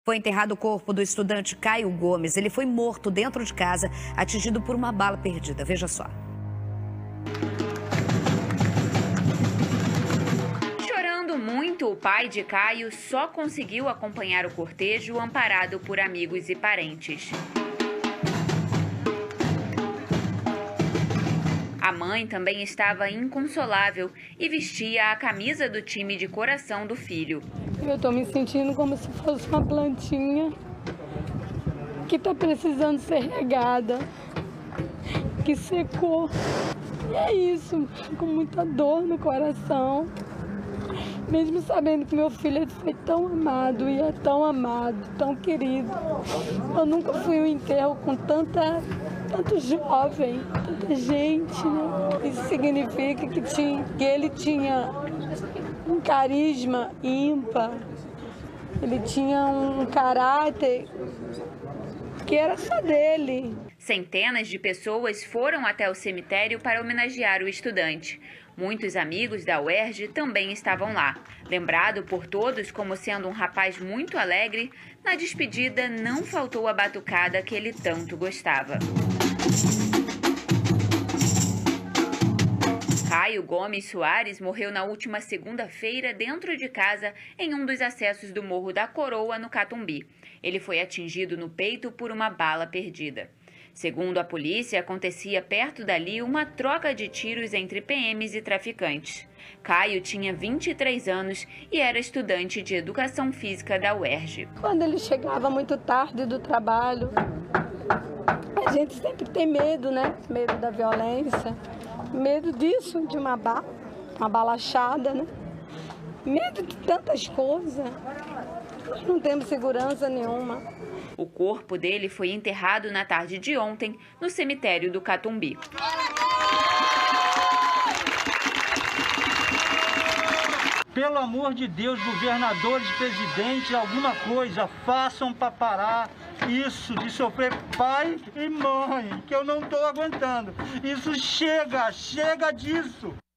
Foi enterrado o corpo do estudante Caio Gomes. Ele foi morto dentro de casa, atingido por uma bala perdida. Veja só. Chorando muito, o pai de Caio só conseguiu acompanhar o cortejo amparado por amigos e parentes. A mãe também estava inconsolável e vestia a camisa do time de coração do filho. Eu estou me sentindo como se fosse uma plantinha que está precisando ser regada, que secou. E é isso, com muita dor no coração, mesmo sabendo que meu filho foi tão amado e é tão amado, tão querido. Eu nunca fui em um enterro com tanto jovem, tanta gente, né? Isso significa que ele tinha um carisma ímpar, ele tinha um caráter que era só dele. Centenas de pessoas foram até o cemitério para homenagear o estudante. Muitos amigos da UERJ também estavam lá. Lembrado por todos como sendo um rapaz muito alegre, na despedida não faltou a batucada que ele tanto gostava. Caio Gomes Soares morreu na última segunda-feira dentro de casa em um dos acessos do Morro da Coroa, no Catumbi. Ele foi atingido no peito por uma bala perdida. Segundo a polícia, acontecia perto dali uma troca de tiros entre PMs e traficantes. Caio tinha 23 anos e era estudante de Educação Física da UERJ. Quando ele chegava muito tarde do trabalho, a gente sempre tem medo, né? Medo da violência, medo disso, de uma balachada, né? Medo de tantas coisas. Nós não temos segurança nenhuma. O corpo dele foi enterrado na tarde de ontem no cemitério do Catumbi. Pelo amor de Deus, governadores, presidentes, alguma coisa façam para parar isso de sofrer pai e mãe, que eu não estou aguentando. Isso chega disso.